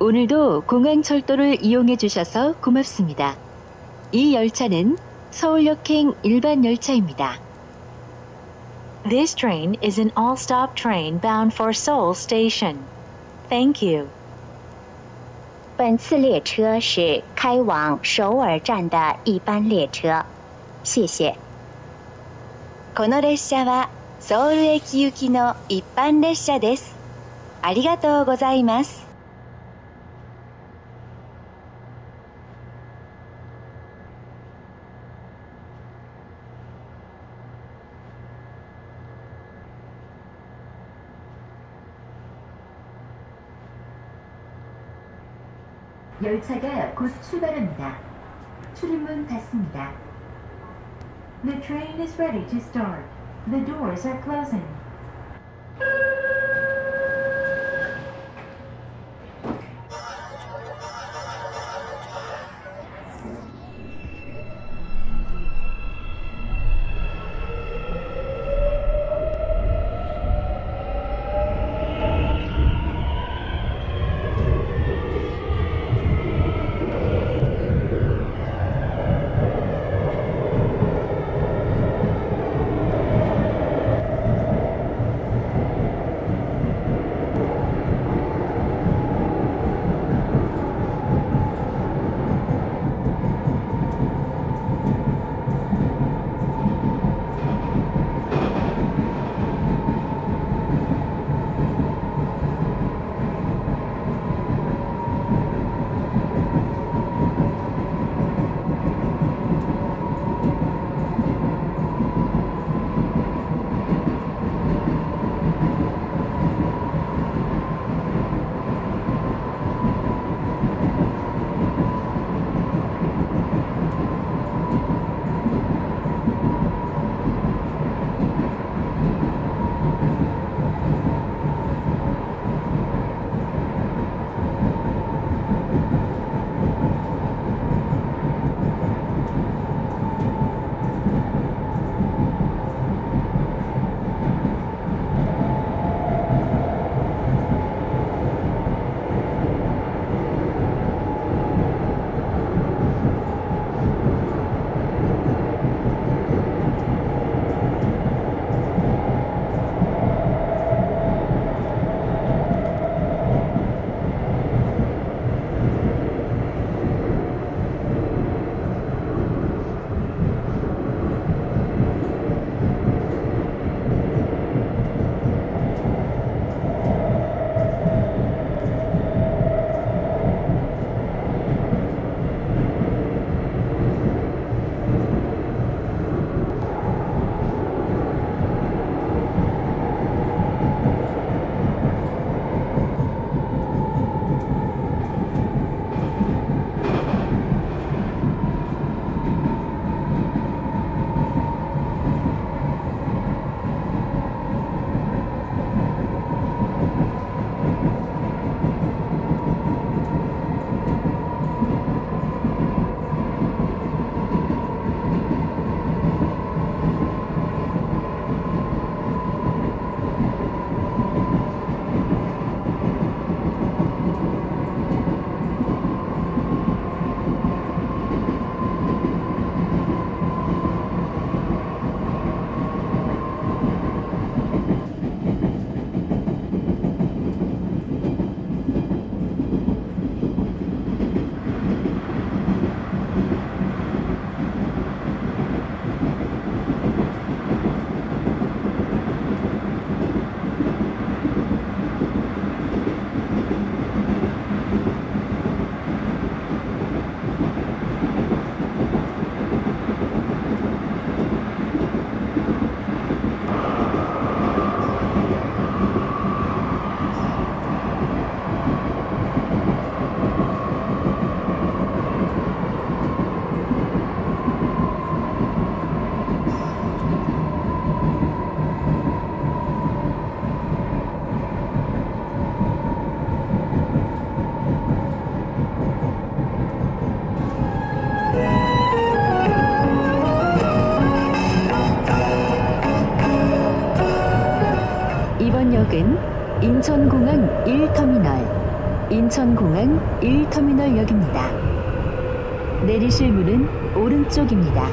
오늘도 공항철도를 이용해 주셔서 고맙습니다. 이 열차는 서울역행 일반 열차입니다. This train is an all-stop train bound for Seoul Station. Thank you. 本次列车是开往首尔站的一班列车。谢谢。 この列車はソウル駅行きの一般列車です。ありがとうございます。열차가 곧 출발합니다. 출입문 닫습니다. The train is ready to start. The doors are closing. 이번 역은 인천공항 1터미널, 인천공항 1터미널역입니다. 내리실 문은 오른쪽입니다.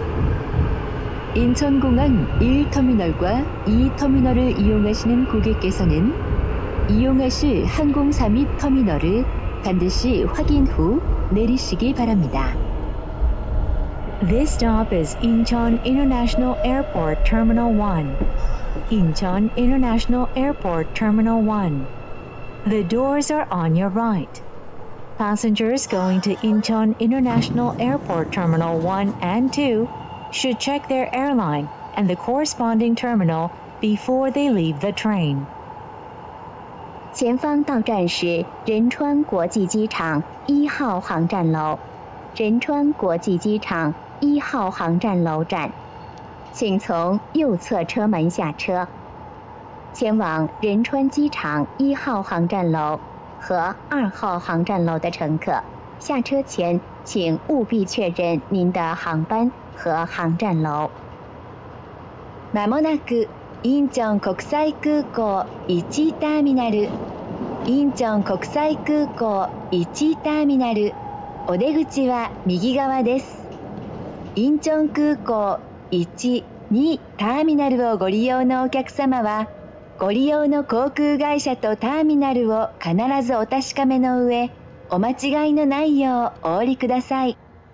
인천공항 1터미널과 2터미널을 이용하시는 고객께서는 이용하실 항공사 및 터미널을 반드시 확인 후 내리시기 바랍니다. This stop is Incheon International Airport Terminal 1. Incheon International Airport Terminal 1. The doors are on your right. Passengers going to Incheon International Airport Terminal 1 and 2 should check their airline and the corresponding terminal before they leave the train. 前方到站是仁川国际机场1号航站楼，仁川国际机场1号航站楼站，请从右侧车门下车。前往仁川机场1号航站楼和2号航站楼的乘客，下车前请务必确認您的航班和航站楼。まもなくインチョン国際空港1ターミナル、インチョン国際空港1ターミナル、お出口は右側です。インチョン空港1、2ターミナルをご利用のお客様は、ご利用の航空会社とターミナルを必ずお確かめの上、お間違いのないようお降りください。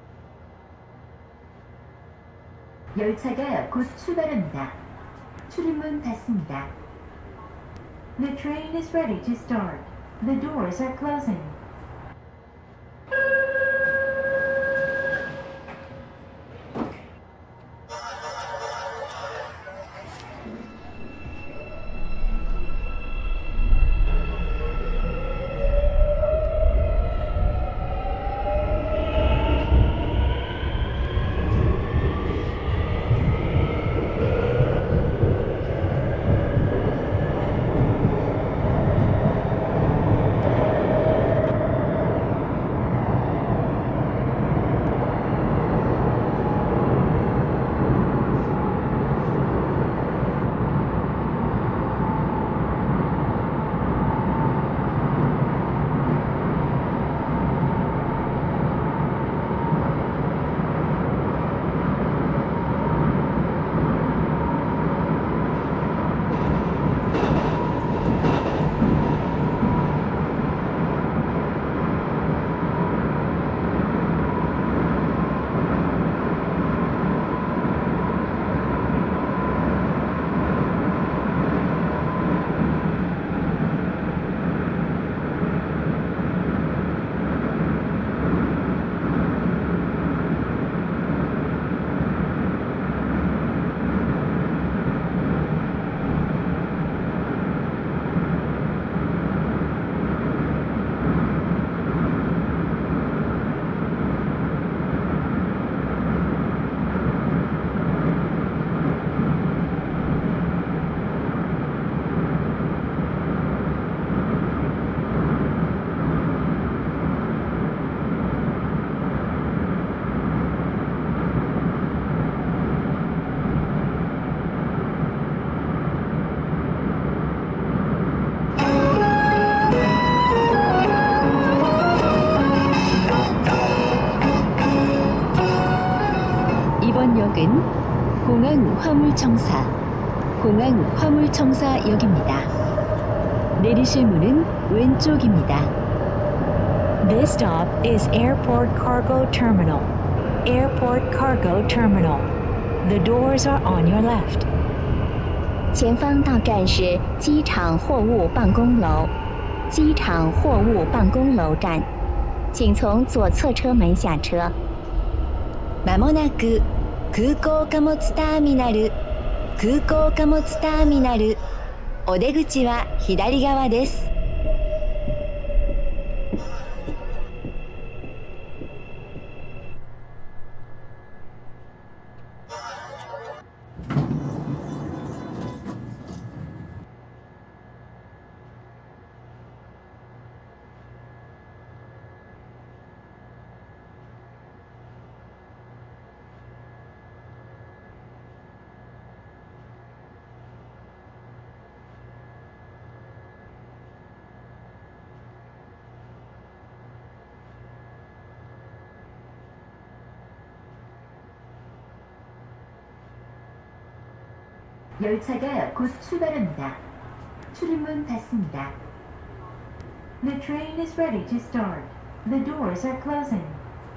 열차가 곧 출발합니다. 출입문 닫습니다. The train is ready to start. The doors are closing. 이번 역은 공항 화물청사역입니다. 내리실 문은 왼쪽입니다. This stop is Airport Cargo Terminal. Airport Cargo Terminal. The doors are on your left. 前方到站是机场货物办公楼，机场货物办公楼站，请从左侧车门下车。まもなく空港貨物ターミナル、空港貨物ターミナル、お出口は左側です。 열차가 곧 출발합니다. 출입문 닫습니다. The train is ready to start. The doors are closing.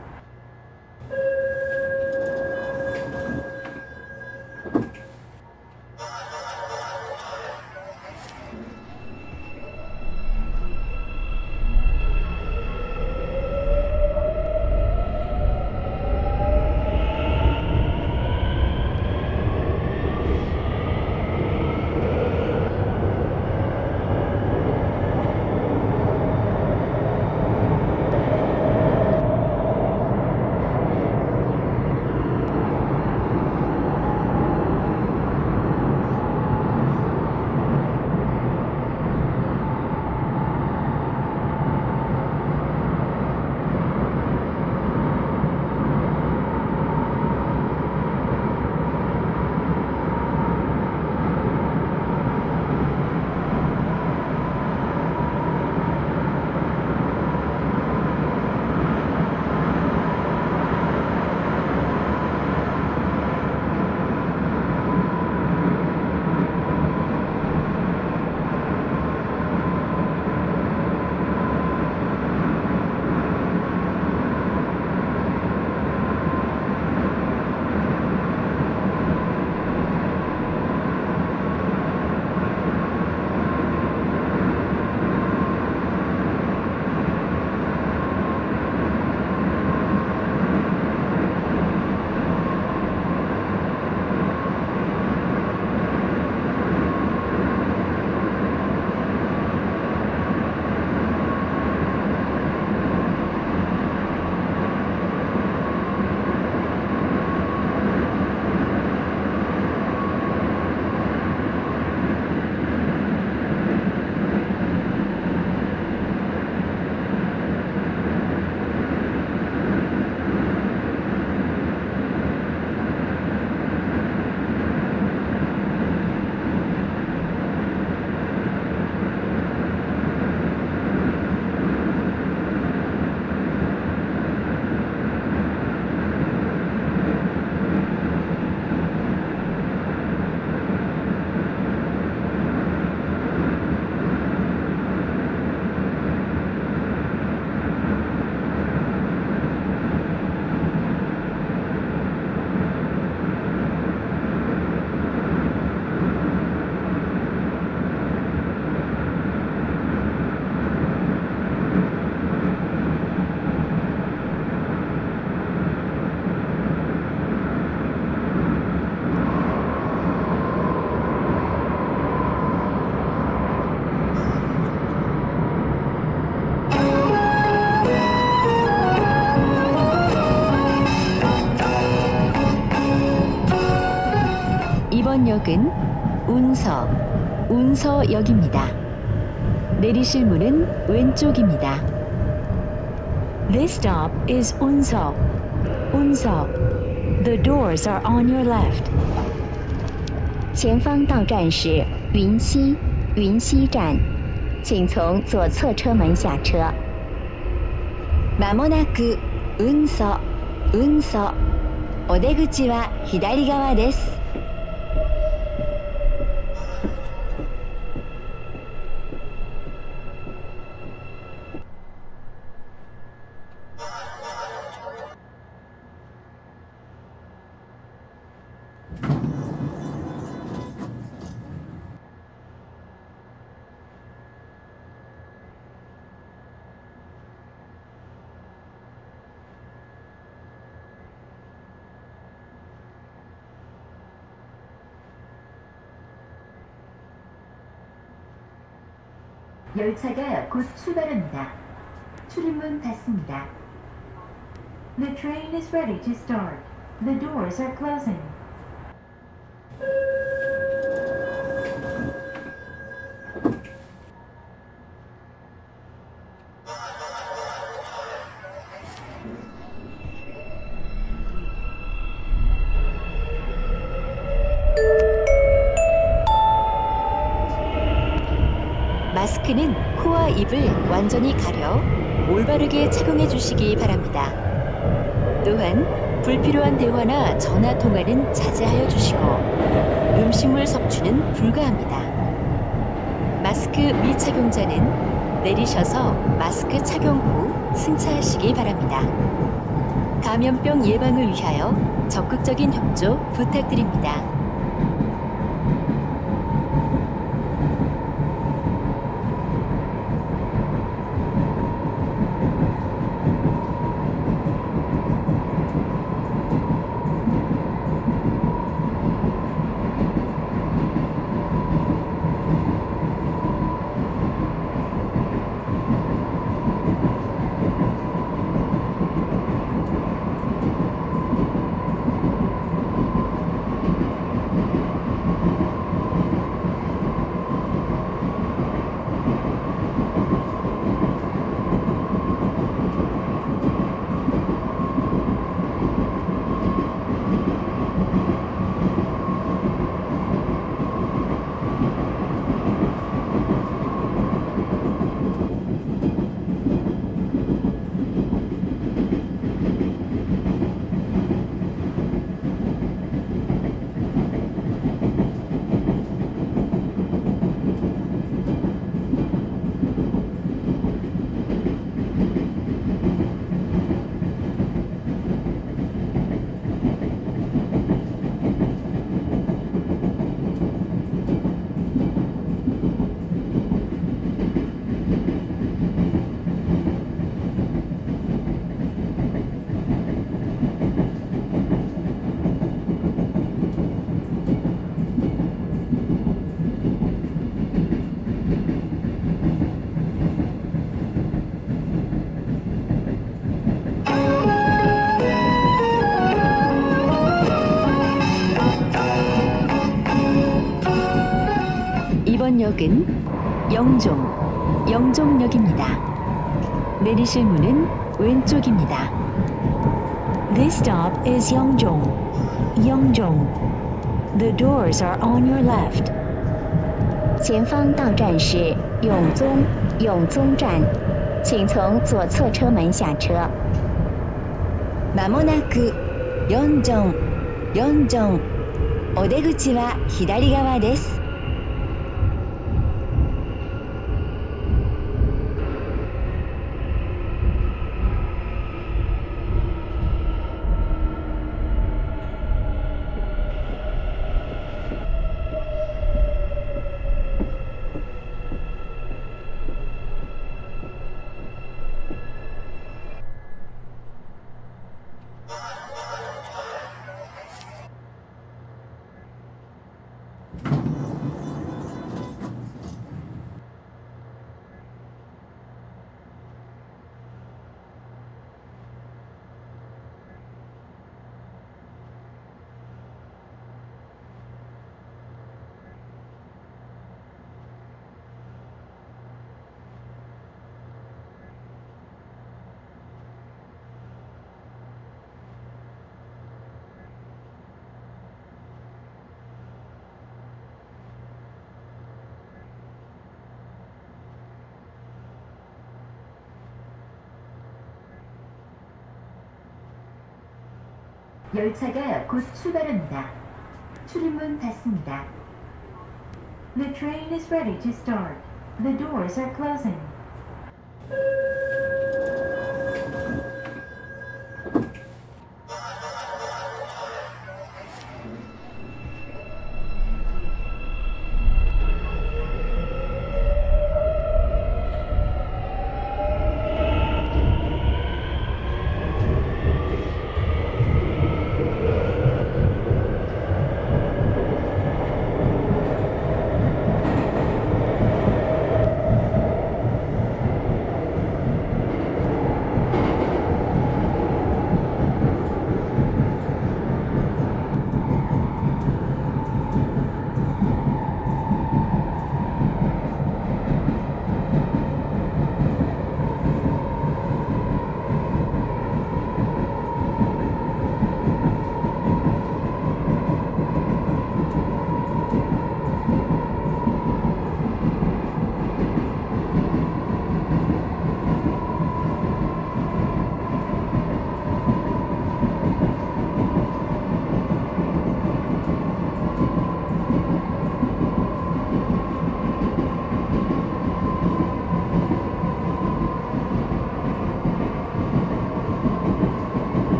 이번 역은 운서역입니다. 내리실 문은 왼쪽입니다. This stop is Unso. The doors are on your left. 前方到站是云溪站，请从左侧车门下车。 まもなく運送。お出口は左側です。 열차가 곧 출발합니다. 출입문 닫습니다. The train is ready to start. The doors are closing. 마스크는 코와 입을 완전히 가려 올바르게 착용해 주시기 바랍니다. 또한 불필요한 대화나 전화 통화는 자제하여 주시고 음식물 섭취는 불가합니다. 마스크 미착용자는 내리셔서 마스크 착용 후 승차하시기 바랍니다. 감염병 예방을 위하여 적극적인 협조 부탁드립니다. 이번 역은 영종역입니다. 내리실 문은 왼쪽입니다. This stop is Yeongjong. The doors are on your left. 前方到站是永宗站，请从左侧车门下车。 まもなく4条お出口は左側です。 열차가 곧 출발합니다. 출입문 닫습니다. The train is ready to start. The doors are closing.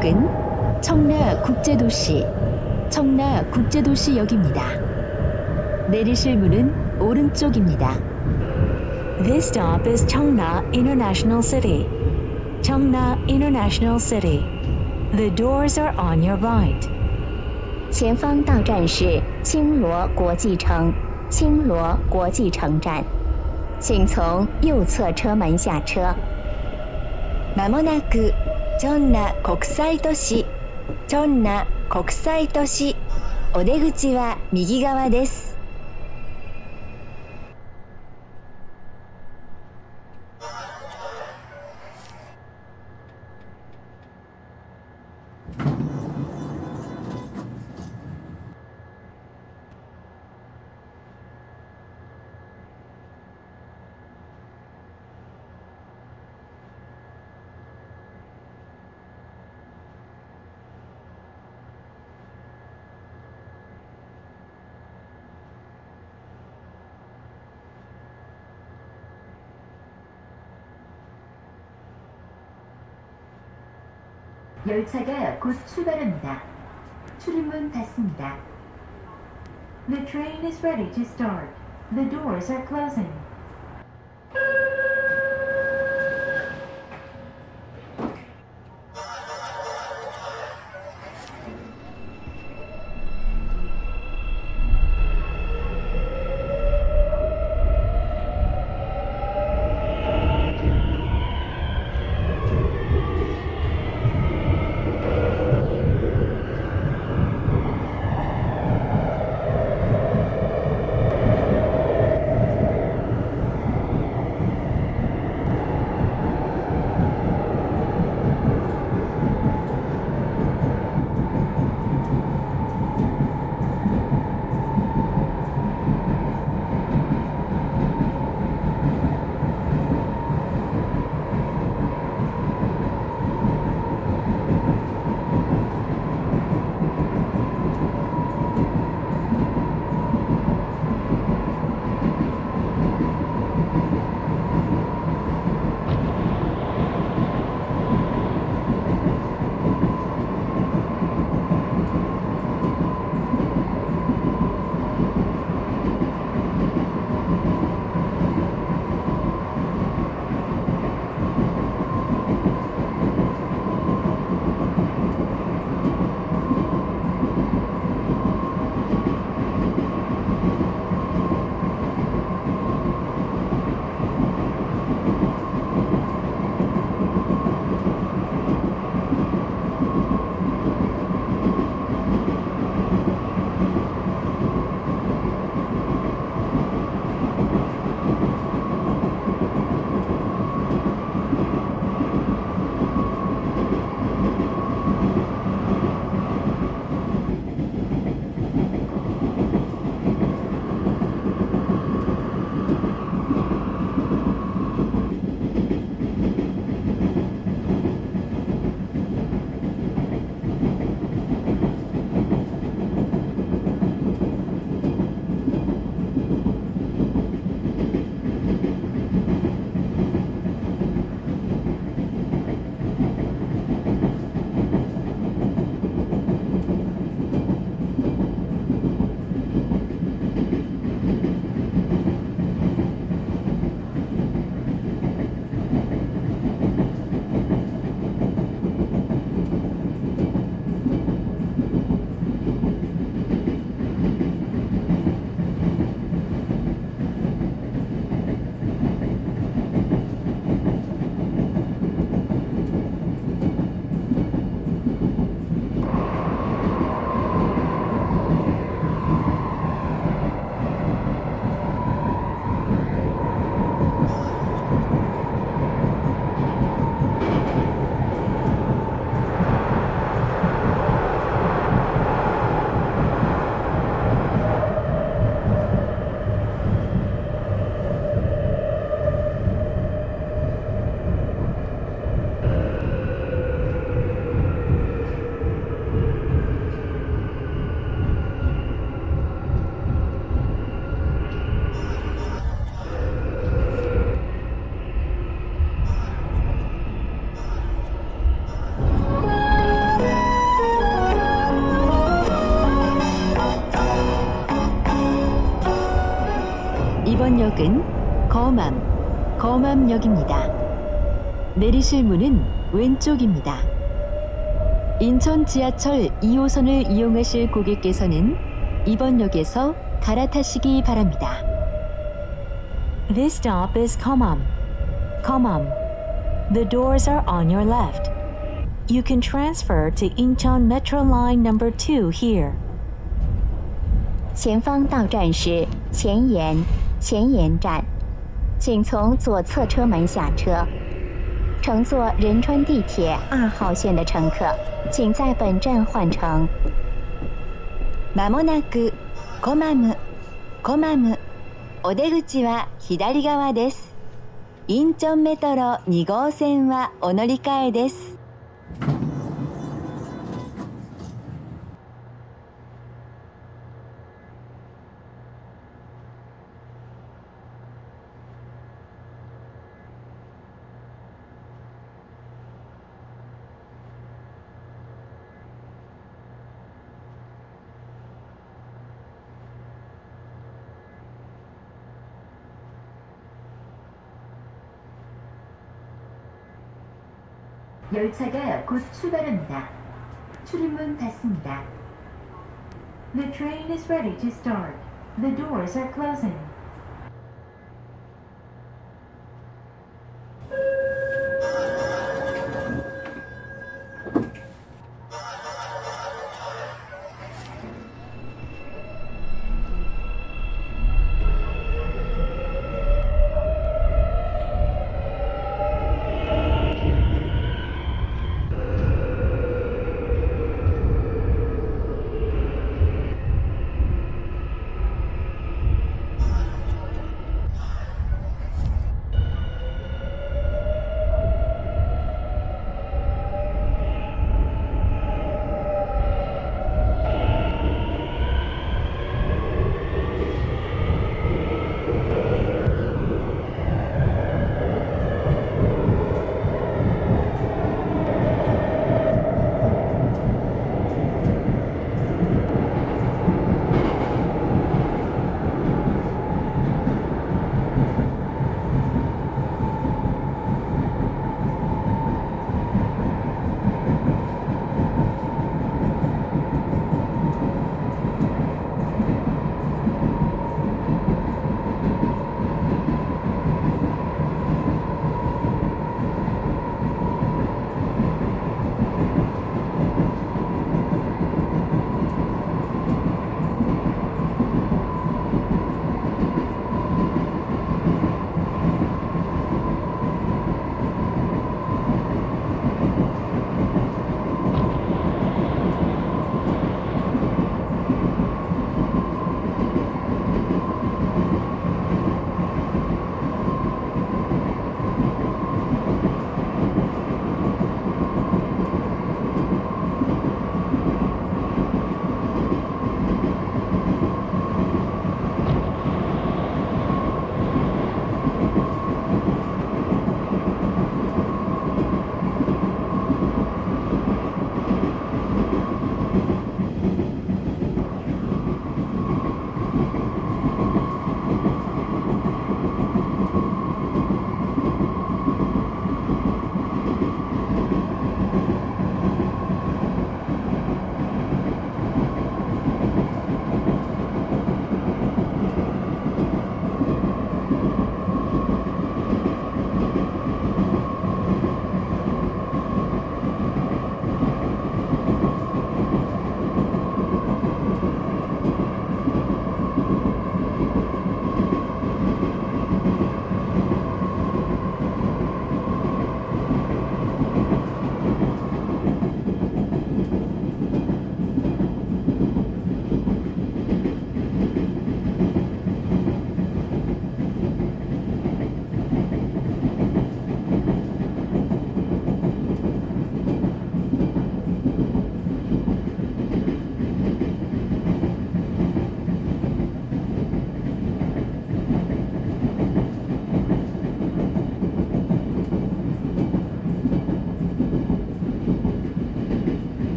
역은 청라국제도시, 청라국제도시역입니다. 내리실 문은 오른쪽입니다. This stop is Cheongna International City. Cheongna International City. The doors are on your right. 前方到站是青罗国际城，青罗国际城站，请从右侧车门下车。 まもなくチョンナ国際都市、チョンナ国際都市。お出口は右側です。 열차가 곧 출발합니다. 출입문 닫습니다. The train is ready to start. The doors are closing. 역은 거맘역입니다. 내리실 문은 왼쪽입니다. 인천 지하철 2호선을 이용하실 고객께서는 이번 역에서 갈아타시기 바랍니다. This stop is Komam. The doors are on your left. You can transfer to Incheon Metro Line number 2 here. 前方到站是前沿站，请从左侧车门下车。乘坐仁川地铁2号线的乘客，请在本站换乘。 まもなくコマム。お出口は左側です。インチョンメトロ2号線はお乗り換えです。 열차가 곧 출발합니다. 출입문 닫습니다. The train is ready to start. The doors are closing.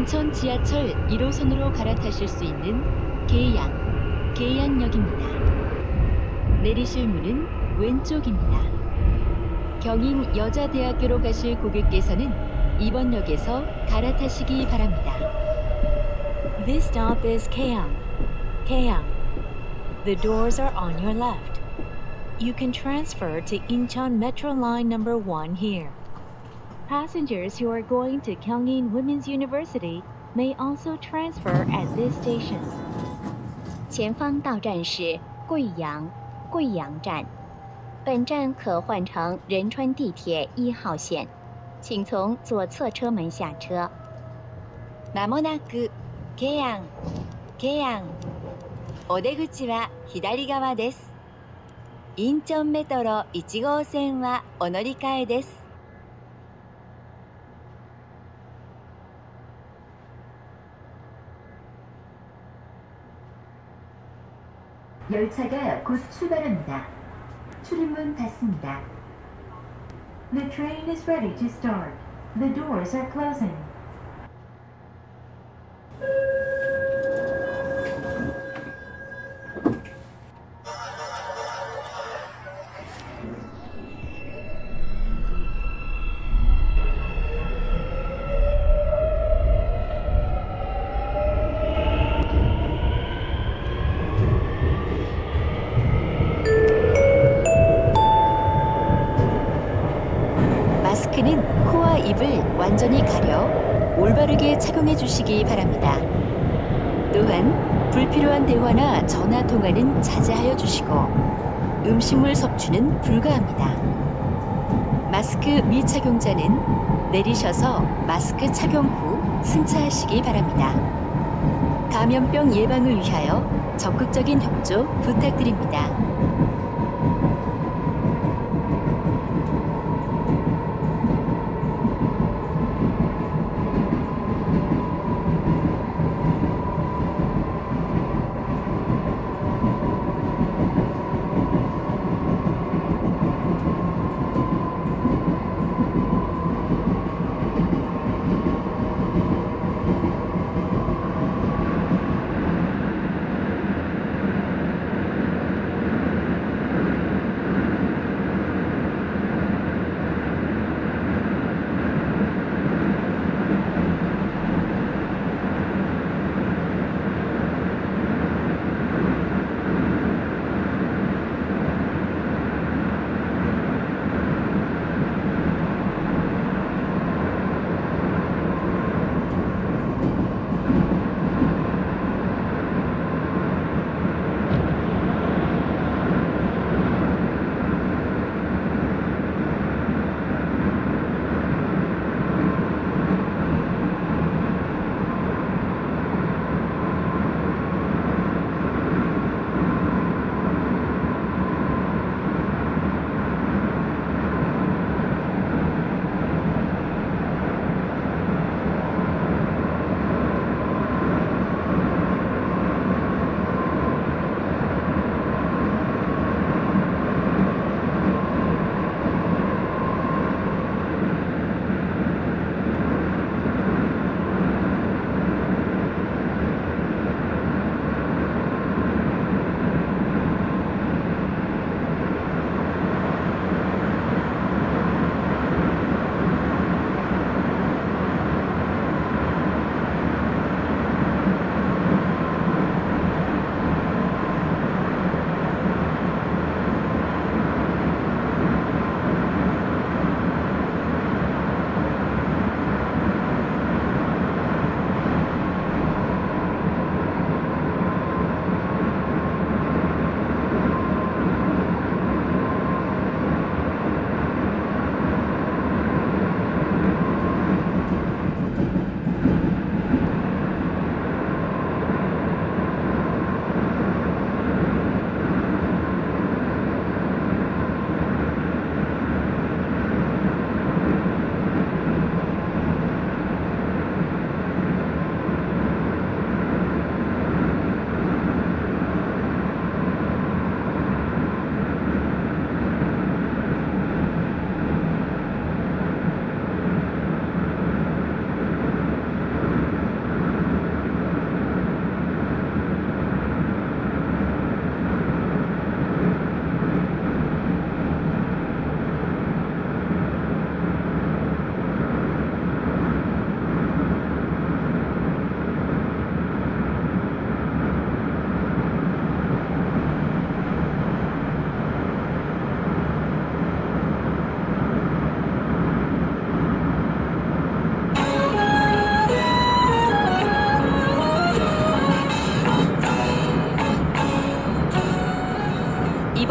인천 지하철 1호선으로 갈아타실 수 있는 계양역입니다. 내리실 문은 왼쪽입니다. 경인 여자대학교로 가실 고객께서는 이번 역에서 갈아타시기 바랍니다. This stop is Keang. The doors are on your left. You can transfer to Incheon Metro Line number 1 here. Passengers who are going to Kyungin Women's University may also transfer at this station. 前方到站是贵阳站，本站可换乘仁川地铁1号线，请从左侧车门下车。 まもなくケヤンお出口は左側です。インチョンメトロ1号線はお乗り換えです。 열차가 곧 출발합니다. 출입문 닫습니다. The train is ready to start. The doors are closing. 마스크는 코와 입을 완전히 가려 올바르게 착용해 주시기 바랍니다. 또한 불필요한 대화나 전화 통화는 자제하여 주시고 음식물 섭취는 불가합니다. 마스크 미착용자는 내리셔서 마스크 착용 후 승차하시기 바랍니다. 감염병 예방을 위하여 적극적인 협조 부탁드립니다.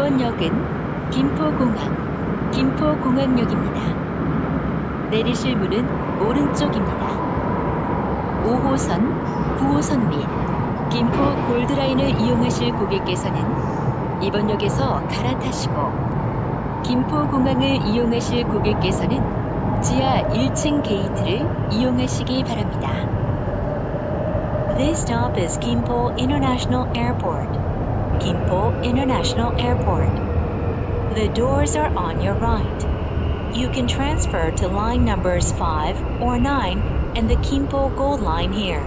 이번 역은 김포공항, 김포공항역입니다. 내리실 문은 오른쪽입니다. 5호선, 9호선 및 김포 골드라인을 이용하실 고객께서는 이번 역에서 갈아타시고 김포공항을 이용하실 고객께서는 지하 1층 게이트를 이용하시기 바랍니다. This stop is Gimpo International Airport. Gimpo International Airport. The doors are on your right. You can transfer to line numbers 5 or 9 and the Gimpo Gold Line here.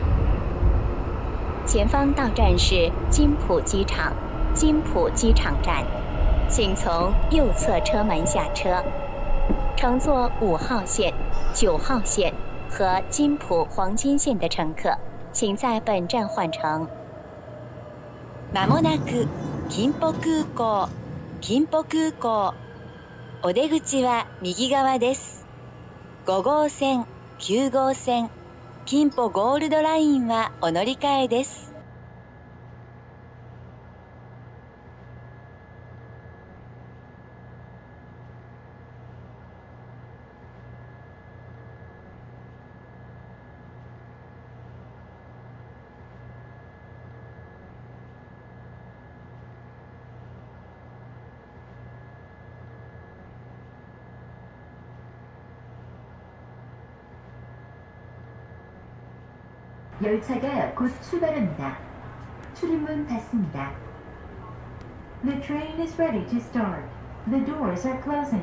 前方到站是金浦机场，金浦机场站，请从右侧车门下车。乘坐5号线、9号线和金浦黄金线的乘客，请在本站换乘。 まもなく金浦空港、金浦空港。お出口は右側です。5号線、9号線、金浦ゴールドラインはお乗り換えです。 열차가 곧 출발합니다. 출입문 닫습니다. The train is ready to start. The doors are closing.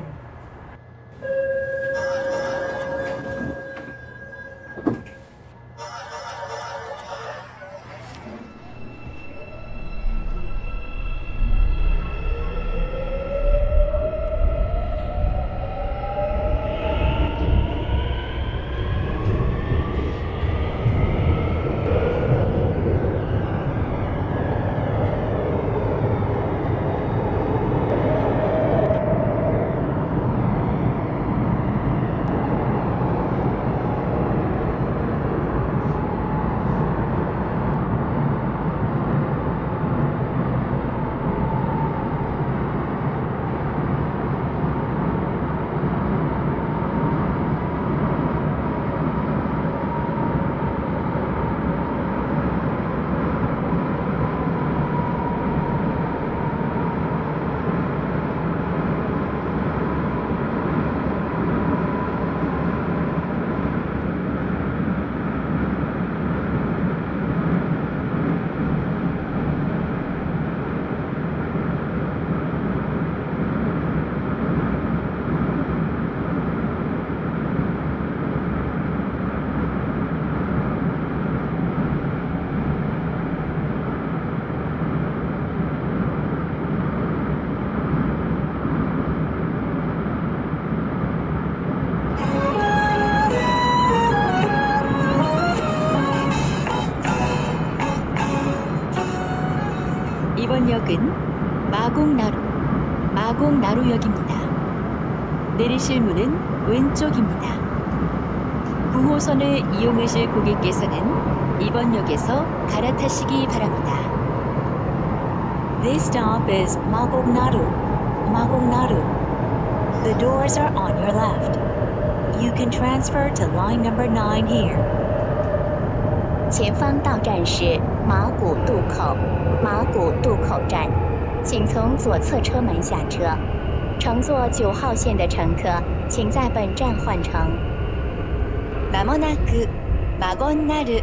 이번 역은 마곡나루역입니다. 내리실 문은 왼쪽입니다. 9호선을 이용하실 고객께서는 이번 역에서 갈아타시기 바랍니다. This stop is Magognaru. The doors are on your left. You can transfer to line number 9 here. 前方到站是马古渡口站，请从左侧车门下车。乘坐9号线的乘客，请在本站换乘。 まもなくマゴンナル。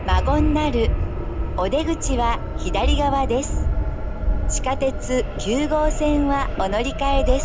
お出口は左側です。地下鉄9号線はお乗り換えです。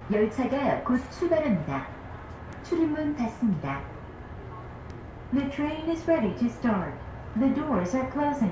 열차가 곧 출발합니다. 출입문 닫습니다. The train is ready to start. The doors are closing.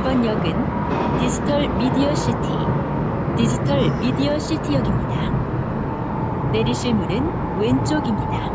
이번 역은 디지털 미디어 시티역입니다. 내리실 문은 왼쪽입니다.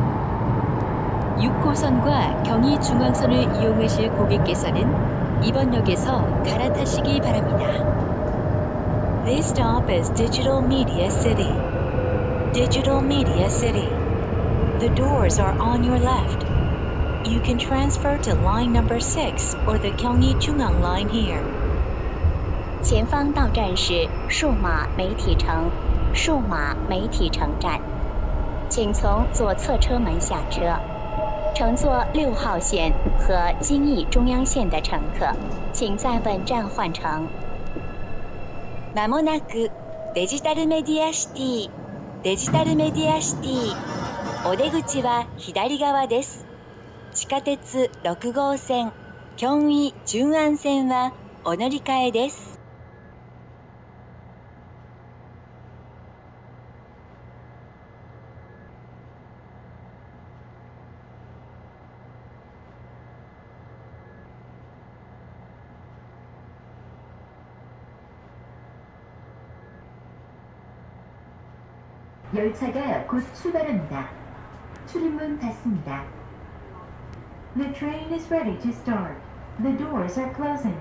6호선과 경의중앙선을 이용하실 고객께서는 이번 역에서 갈아타시기 바랍니다. This stop is Digital Media City. Digital Media City. The doors are on your left. You can transfer to line number 6 or the Gyeonggi-Jungang line here. 前方到站是数码媒体城站，请从左侧车门下车。乘坐6号线和京义中央线的乘客，请在本站换乘。 まもなくデジタルメディアシティ。お出口は左側です。地下鉄6号線、京義順安線はお乗り換えです。 열차가 곧 출발합니다. 출입문 닫습니다. The train is ready to start. The doors are closing.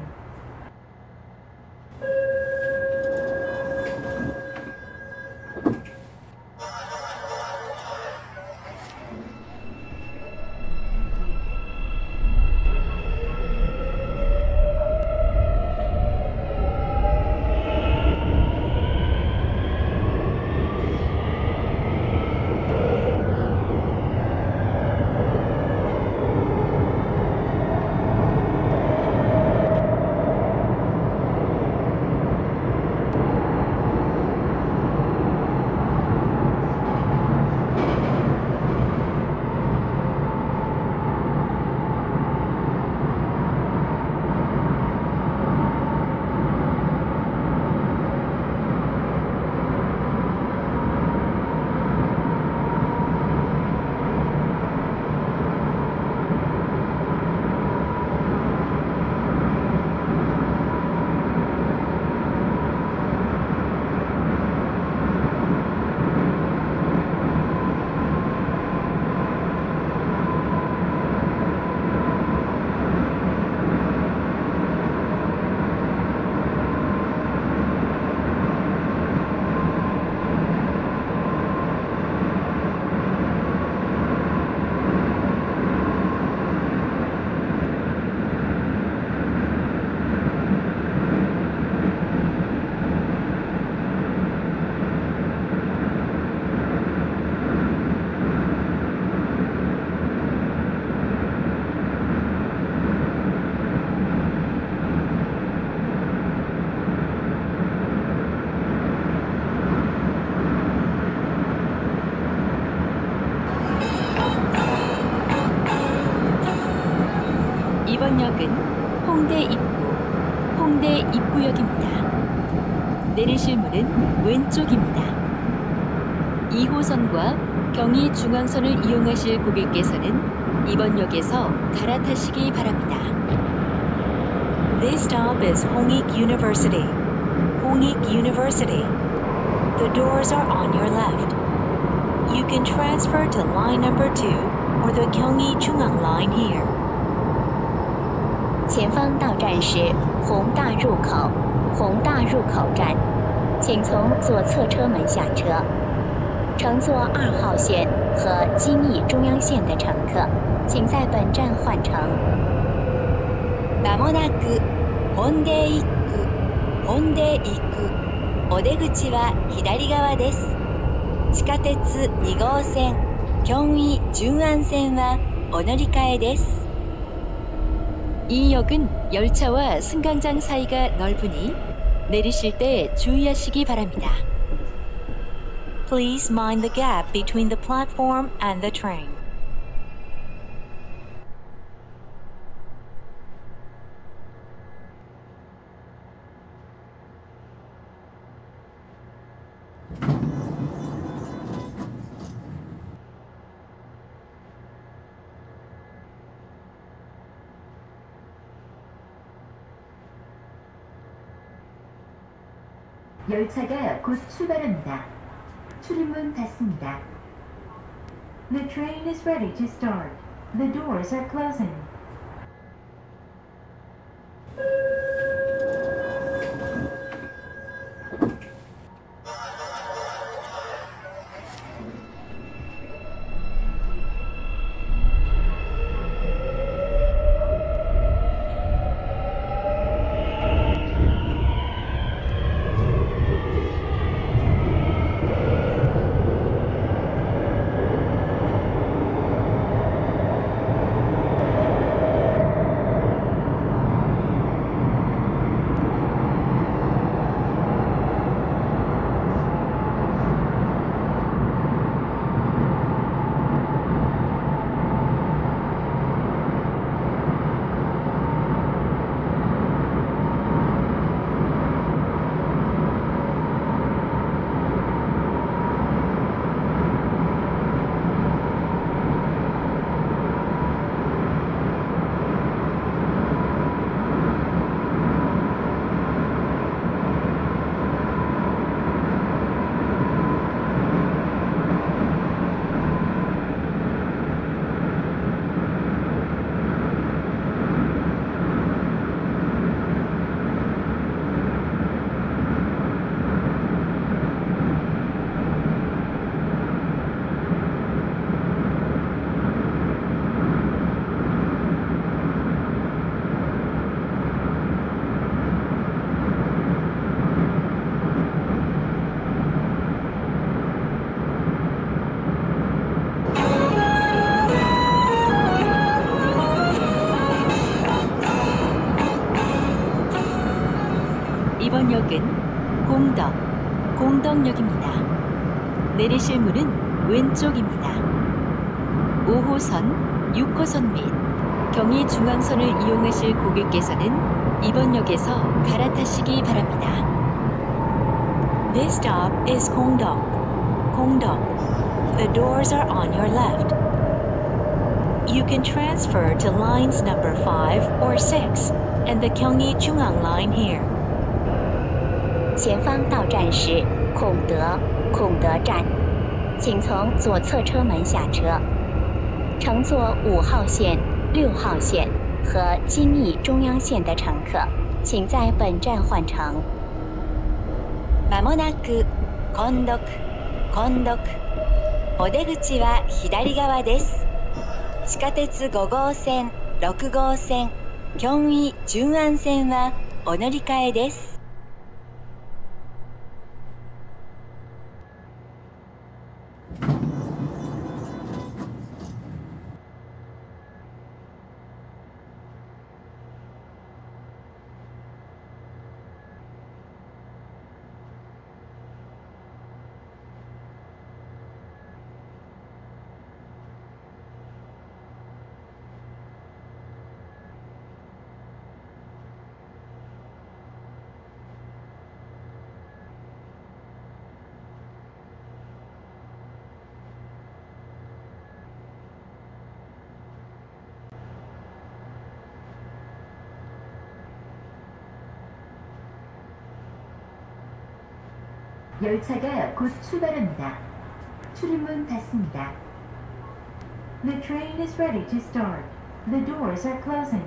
이번 역은 홍대 입구역입니다. 내리실 문은 왼쪽입니다. 2호선과 경의중앙선을 이용하실 고객께서는 이번 역에서 갈아타시기 바랍니다. This stop is Hongik University. The doors are on your left. You can transfer to line number 2 or the Gyeonggi-Jungang line here. 前方到站是弘大入口站，请从左侧车门下车。乘坐2号线和京义中央線的乘客，请在本站换乘。 まもなく本田一区。お出口は左側です。地下鉄2号線、京義順安線はお乗り換えです。 이 역은 열차와 승강장 사이가 넓으니 내리실 때 주의하시기 바랍니다. Please mind the gap between the platform and the train. 열차가 곧 출발합니다. 출입문 닫습니다. The train is ready to start. The doors are closing. 이번 역은 공덕역입니다. 내리실 문은 왼쪽입니다. 5호선, 6호선 및 경의중앙선을 이용하실 고객께서는 이번 역에서 갈아타시기 바랍니다. This stop is Gongdok. Gongdok. The doors are on your left. You can transfer to lines number 5 or 6 and the Gyeonggi-Jungang line here. 前方到站是孔德站，请从左侧车门下车。乘坐5号线、6号线和京义中央线的乘客，请在本站换乘。 まもなく混読お出口は左側です。地下鉄5号線、6号線、京義順安線はお乗り換えです。 열차가 곧 출발합니다. 출입문 닫습니다. The train is ready to start. The doors are closing.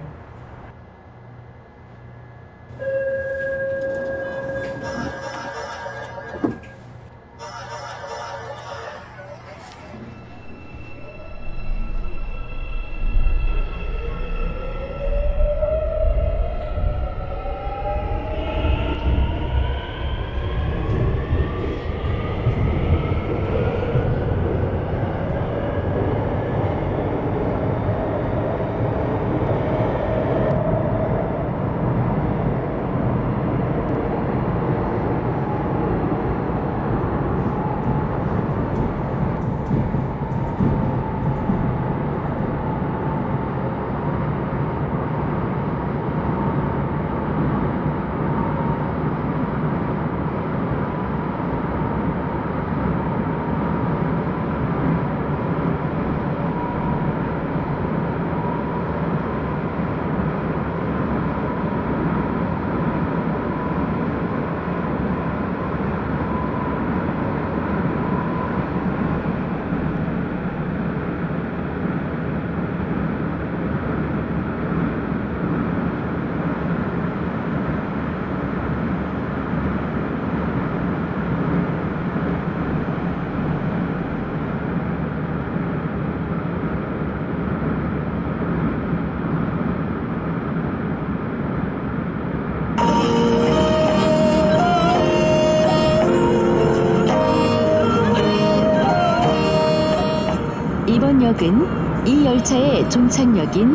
이쪽은 이 열차의 종착역인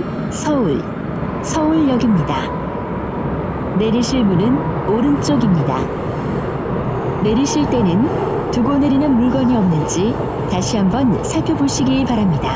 서울역입니다. 내리실 문은 오른쪽입니다. 내리실 때는 두고 내리는 물건이 없는지 다시 한번 살펴보시기 바랍니다.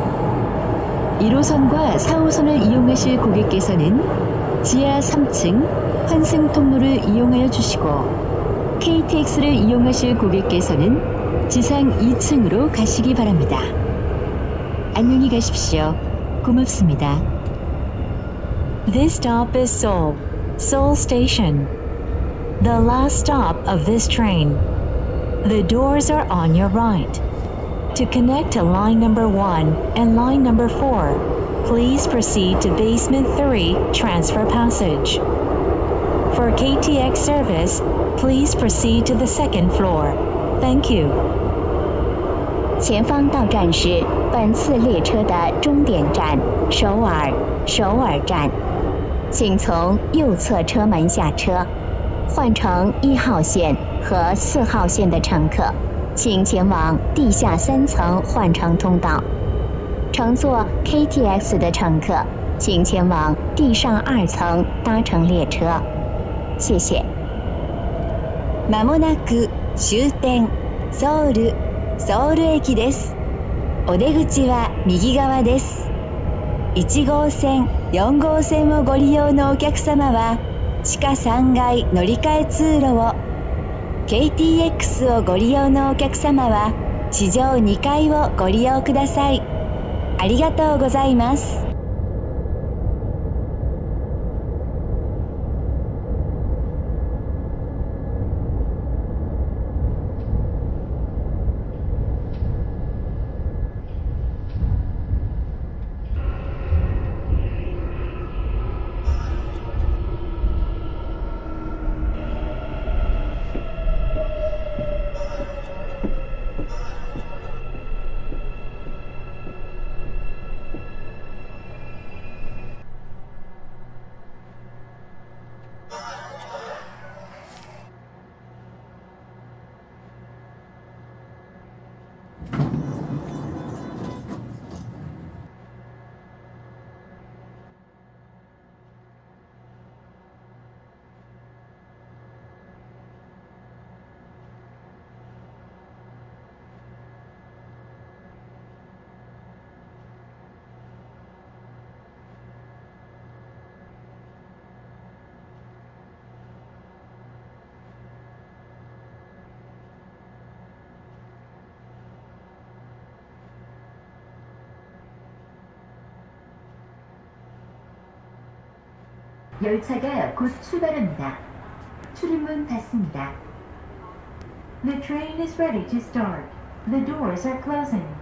1호선과 4호선을 이용하실 고객께서는 지하 3층 환승 통로를 이용하여 주시고 KTX를 이용하실 고객께서는 지상 2층으로 가시기 바랍니다. 안녕히 가십시오. 고맙습니다. This stop is Seoul Station. The last stop of this train. The doors are on your right. To connect to line number 1 and line number 4, please proceed to basement 3 transfer passage. For KTX service, please proceed to the second floor. Thank you. 前方到站是本次列车的终点站首尔站，请从右侧车门下车。换乘1号线和4号线的乘客，请前往地下3层换乘通道。乘坐 KTX 的乘客，请前往地上2层搭乘列车。谢谢。 まもなく終点ソウル駅です。お出口は右側です。1号線、4号線をご利用のお客様は地下3階乗り換え通路を、KTX をご利用のお客様は地上2階をご利用ください。ありがとうございます。 열차가 곧 출발합니다. 출입문 닫습니다. The train is ready to start. The doors are closing.